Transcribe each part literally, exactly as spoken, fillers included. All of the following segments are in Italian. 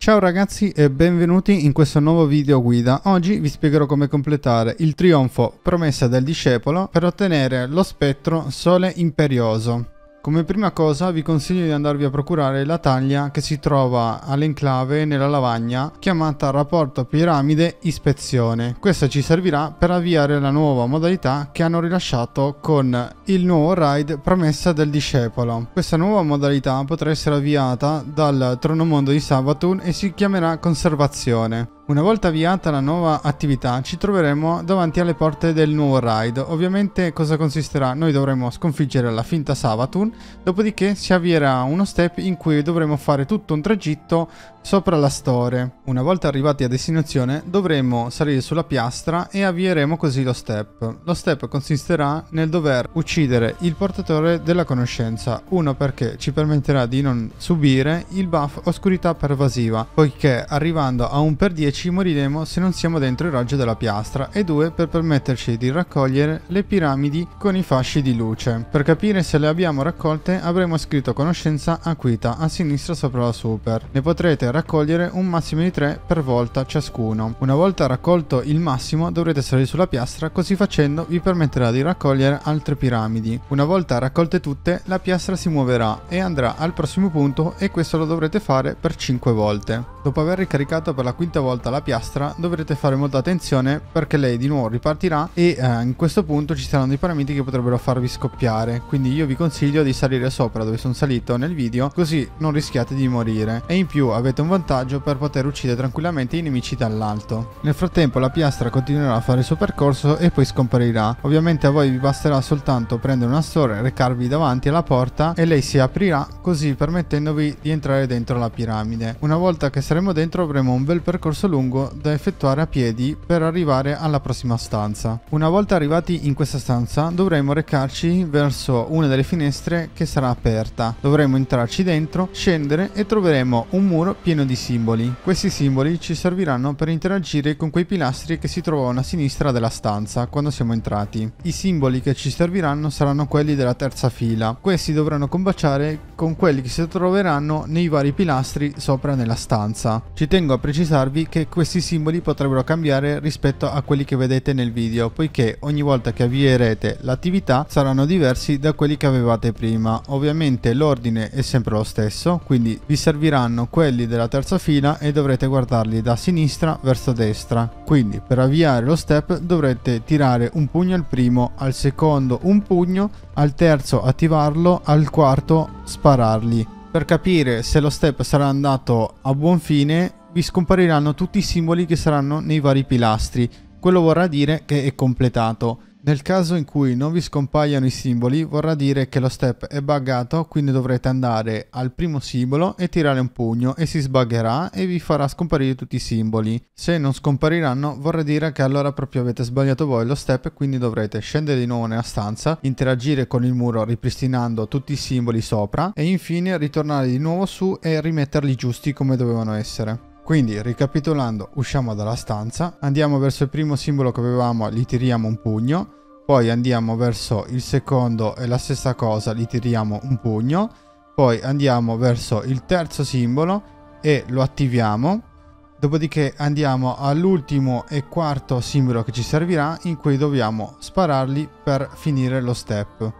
Ciao ragazzi e benvenuti in questo nuovo video guida. Oggi vi spiegherò come completare il trionfo Promessa del Discepolo per ottenere lo spettro Sole Imperioso. Come prima cosa vi consiglio di andarvi a procurare la taglia che si trova all'enclave nella lavagna chiamata Rapporto Piramide Ispezione. Questa ci servirà per avviare la nuova modalità che hanno rilasciato con il nuovo raid Promessa del Discepolo. Questa nuova modalità potrà essere avviata dal Tronomondo di Savathûn e si chiamerà Conservazione. Una volta avviata la nuova attività ci troveremo davanti alle porte del nuovo raid. Ovviamente cosa consisterà? Noi dovremo sconfiggere la finta Savathûn, dopodiché si avvierà uno step in cui dovremo fare tutto un tragitto sopra la Store. Una volta arrivati a destinazione dovremo salire sulla piastra e avvieremo così lo step. Lo step consisterà nel dover uccidere il portatore della conoscenza. Uno, perché ci permetterà di non subire il buff oscurità pervasiva, poiché arrivando a un per dieci moriremo se non siamo dentro il raggio della piastra, e due, per permetterci di raccogliere le piramidi con i fasci di luce. Per capire se le abbiamo raccolte avremo scritto conoscenza Acuita a sinistra sopra la super. Ne potrete raccogliere un massimo di tre per volta ciascuno. Una volta raccolto il massimo dovrete salire sulla piastra, così facendo vi permetterà di raccogliere altre piramidi. Una volta raccolte tutte la piastra si muoverà e andrà al prossimo punto, e questo lo dovrete fare per cinque volte. Dopo aver ricaricato per la quinta volta la piastra dovrete fare molta attenzione perché lei di nuovo ripartirà e eh, in questo punto ci saranno dei piramidi che potrebbero farvi scoppiare, quindi io vi consiglio di salire sopra dove sono salito nel video, così non rischiate di morire, e in più avete un vantaggio per poter uccidere tranquillamente i nemici dall'alto. Nel frattempo la piastra continuerà a fare il suo percorso e poi scomparirà. Ovviamente a voi vi basterà soltanto prendere una Store, recarvi davanti alla porta e lei si aprirà, così permettendovi di entrare dentro la piramide. Una volta che saremo dentro avremo un bel percorso lungo da effettuare a piedi per arrivare alla prossima stanza. Una volta arrivati in questa stanza dovremo recarci verso una delle finestre che sarà aperta. Dovremo entrarci dentro, scendere e troveremo un muro pieno di simboli. Questi simboli ci serviranno per interagire con quei pilastri che si trovavano a sinistra della stanza quando siamo entrati. I simboli che ci serviranno saranno quelli della terza fila. Questi dovranno combaciare con quelli che si troveranno nei vari pilastri sopra nella stanza. Ci tengo a precisarvi che questi simboli potrebbero cambiare rispetto a quelli che vedete nel video, poiché ogni volta che avvierete l'attività saranno diversi da quelli che avevate prima. Ovviamente l'ordine è sempre lo stesso, quindi vi serviranno quelli della terza fila e dovrete guardarli da sinistra verso destra. Quindi per avviare lo step dovrete tirare un pugno al primo, al secondo un pugno, al terzo attivarlo, al quarto spararli. Per capire se lo step sarà andato a buon fine vi scompariranno tutti i simboli che saranno nei vari pilastri. Quello vorrà dire che è completato. Nel caso in cui non vi scompaiano i simboli vorrà dire che lo step è buggato, quindi dovrete andare al primo simbolo e tirare un pugno e si sbuggerà e vi farà scomparire tutti i simboli. Se non scompariranno vorrà dire che allora proprio avete sbagliato voi lo step, e quindi dovrete scendere di nuovo nella stanza, interagire con il muro ripristinando tutti i simboli sopra e infine ritornare di nuovo su e rimetterli giusti come dovevano essere. Quindi ricapitolando, usciamo dalla stanza, andiamo verso il primo simbolo che avevamo, gli tiriamo un pugno, poi andiamo verso il secondo e la stessa cosa, gli tiriamo un pugno, poi andiamo verso il terzo simbolo e lo attiviamo, dopodiché andiamo all'ultimo e quarto simbolo che ci servirà, in cui dobbiamo spararli per finire lo step.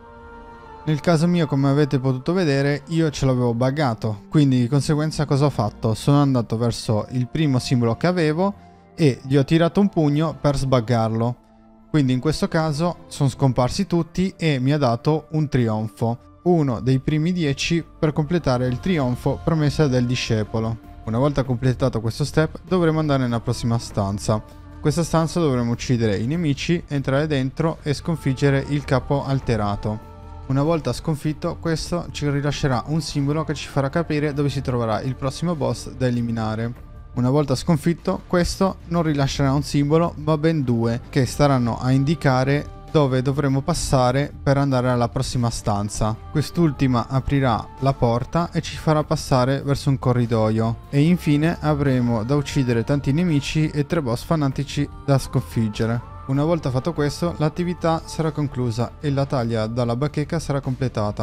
Nel caso mio, come avete potuto vedere, io ce l'avevo buggato, quindi di conseguenza cosa ho fatto? Sono andato verso il primo simbolo che avevo e gli ho tirato un pugno per sbuggarlo. Quindi in questo caso sono scomparsi tutti e mi ha dato un trionfo, uno dei primi dieci per completare il trionfo Promessa del Discepolo. Una volta completato questo step dovremo andare nella prossima stanza. In questa stanza dovremo uccidere i nemici, entrare dentro e sconfiggere il capo alterato. Una volta sconfitto, questo ci rilascerà un simbolo che ci farà capire dove si troverà il prossimo boss da eliminare. Una volta sconfitto, questo non rilascerà un simbolo ma ben due, che staranno a indicare dove dovremo passare per andare alla prossima stanza. Quest'ultima aprirà la porta e ci farà passare verso un corridoio, e infine avremo da uccidere tanti nemici e tre boss fanatici da sconfiggere. Una volta fatto questo, l'attività sarà conclusa e la taglia dalla bacheca sarà completata.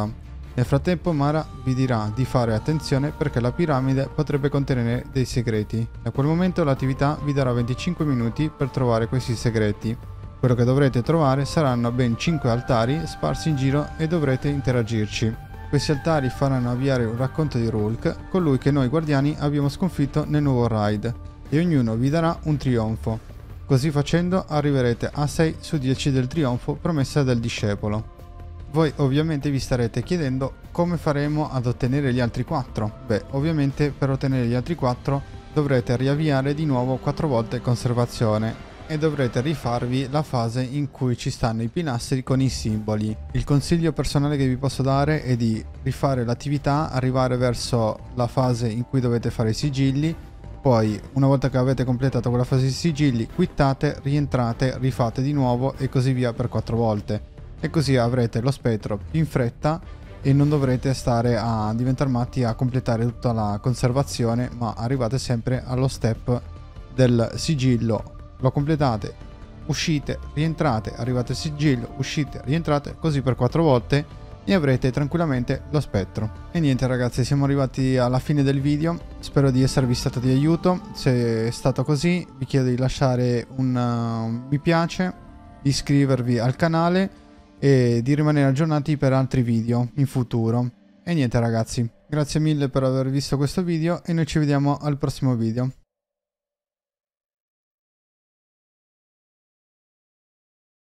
Nel frattempo Mara vi dirà di fare attenzione perché la piramide potrebbe contenere dei segreti. Da quel momento l'attività vi darà venticinque minuti per trovare questi segreti. Quello che dovrete trovare saranno ben cinque altari sparsi in giro e dovrete interagirci. Questi altari faranno avviare un racconto di Rulk, colui che noi guardiani abbiamo sconfitto nel nuovo raid, e ognuno vi darà un trionfo. Così facendo arriverete a sei su dieci del trionfo promessa del discepolo. Voi ovviamente vi starete chiedendo come faremo ad ottenere gli altri quattro. Beh, ovviamente per ottenere gli altri quattro dovrete riavviare di nuovo quattro volte conservazione e dovrete rifarvi la fase in cui ci stanno i pilastri con i simboli. Il consiglio personale che vi posso dare è di rifare l'attività, arrivare verso la fase in cui dovete fare i sigilli, poi una volta che avete completato quella fase di sigilli quittate, rientrate, rifate di nuovo e così via per quattro volte. E così avrete lo spettro più in fretta e non dovrete stare a diventare matti a completare tutta la conservazione, ma arrivate sempre allo step del sigillo. Lo completate, uscite, rientrate, arrivate al sigillo, uscite, rientrate, così per quattro volte e avrete tranquillamente lo spettro. E niente ragazzi, siamo arrivati alla fine del video, spero di esservi stato di aiuto. Se è stato così vi chiedo di lasciare un uh, mi piace, di iscrivervi al canale e di rimanere aggiornati per altri video in futuro. E niente ragazzi, grazie mille per aver visto questo video e noi ci vediamo al prossimo video.